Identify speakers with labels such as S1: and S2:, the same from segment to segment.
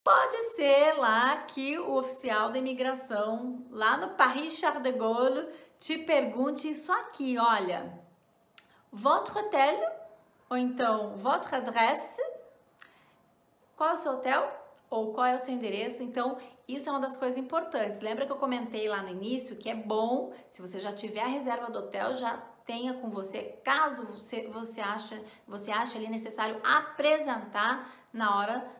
S1: Pode ser lá que o oficial da imigração, lá no Paris Charles de Gaulle, te pergunte isso aqui, olha, votre hôtel, ou então votre adresse, qual é o seu hotel ou qual é o seu endereço. Então, isso é uma das coisas importantes. Lembra que eu comentei lá no início que é bom, se você já tiver a reserva do hotel, já tenha com você, caso você ache ali necessário apresentar na hora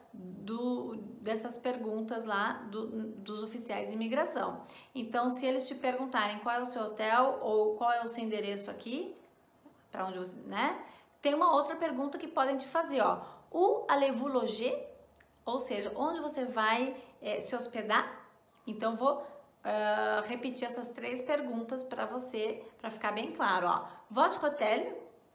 S1: dessas perguntas lá dos oficiais de imigração. Então, se eles te perguntarem qual é o seu hotel ou qual é o seu endereço aqui, para onde você, né? Tem uma outra pergunta que podem te fazer, ó. Où allez-vous loger? Ou seja, onde você vai se hospedar? Então, vou repetir essas três perguntas para você, para ficar bem claro, ó. Votre hôtel,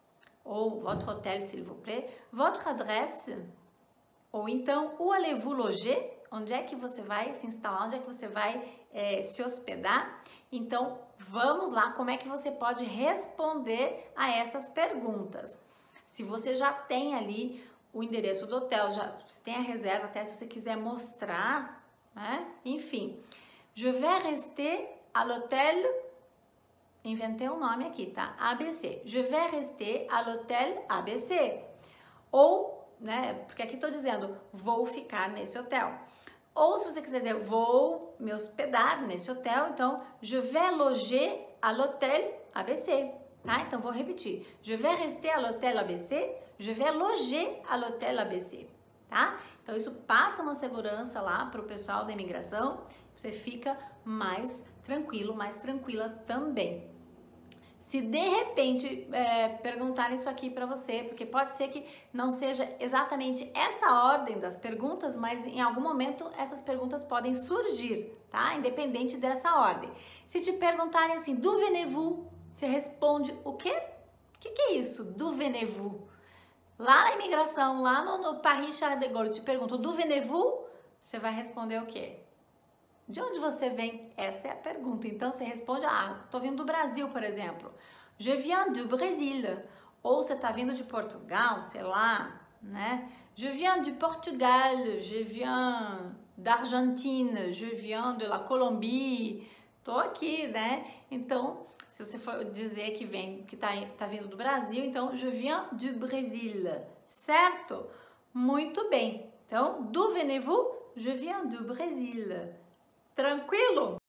S1: ou votre hôtel, s'il vous plaît. Votre adresse, ou então, où allez-vous loger? Onde é que você vai se instalar? Onde é que você vai se hospedar? Então, vamos lá, como é que você pode responder a essas perguntas? Se você já tem ali o endereço do hotel, já você tem a reserva, até se você quiser mostrar, né? Enfim, je vais rester à l'hôtel, inventei um nome aqui, tá? ABC. Je vais rester à l'hôtel ABC. Ou, né, porque aqui tô dizendo, vou ficar nesse hotel. Ou se você quiser dizer, vou me hospedar nesse hotel, então, je vais loger à l'hôtel ABC, tá? Então, vou repetir. Je vais rester à l'hôtel ABC, je vais loger à l'hôtel ABC, tá? Então, isso passa uma segurança lá para o pessoal da imigração, você fica mais tranquilo, mais tranquila também. Se de repente perguntarem isso aqui para você, porque pode ser que não seja exatamente essa ordem das perguntas, mas em algum momento essas perguntas podem surgir, tá? Independente dessa ordem. Se te perguntarem assim, d'où venez-vous? Você responde o quê? O que é isso? D'où venez-vous? Lá na imigração, lá no Paris Charles de Gaulle, te perguntam, d'où venez-vous? Você vai responder o quê? De onde você vem? Essa é a pergunta. Então, você responde, tô vindo do Brasil, por exemplo. Je viens du Brésil. Ou você tá vindo de Portugal, sei lá, né? Je viens du Portugal, je viens d'Argentine, je viens de la Colombie. Tô aqui, né? Então, se você for dizer que tá vindo do Brasil, então, je viens du Brésil, certo? Muito bem. Então, d'où venez-vous? Je viens du Brésil. Tranquilo?